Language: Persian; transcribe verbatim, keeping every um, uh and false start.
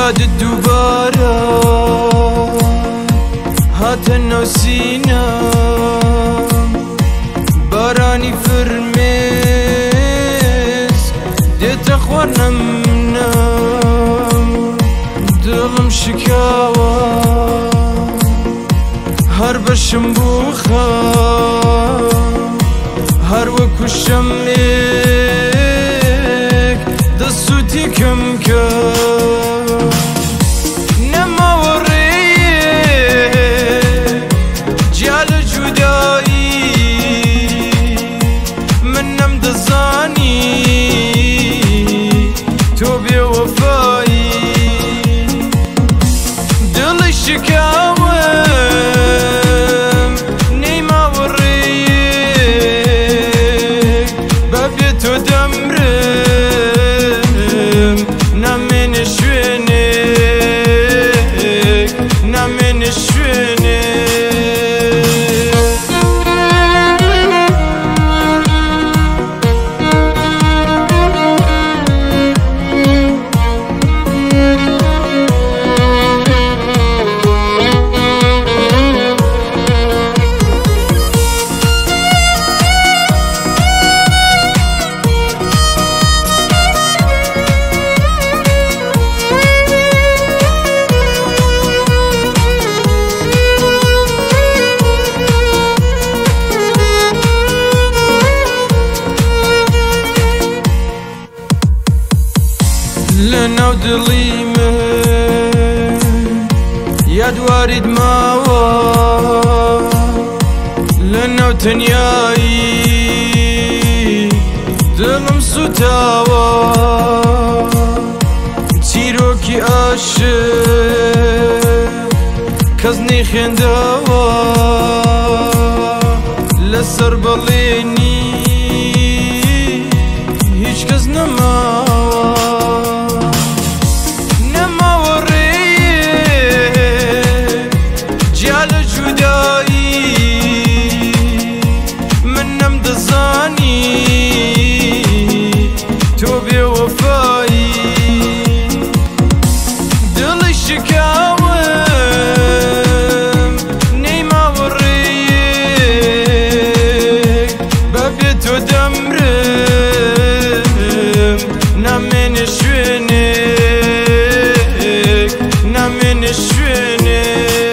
یادت دوباره هاتن نوسینم بارانی فرمیز دیتا خوانم نم دلم شکاوه هر بشم بوخه هر وکو شمک دستوتی کم کم نما وریه جال جدایی منم دزانی تو بی وفایی دل شکاوم نیما وریه ببی تو دمرم نمین شوینک نمین شوینک لناو دلی من یادواری دماوە لناو تەنیایی دڵم سوتاوە چیرۆکی عاشق کەس نەیخێنداوە لەسەر بەڵێنی هیچ کەس نەماوە تو بی وفایی دلی شکاوم نیما وریه ببی تو دمرم نمین شوینک نمین شوینک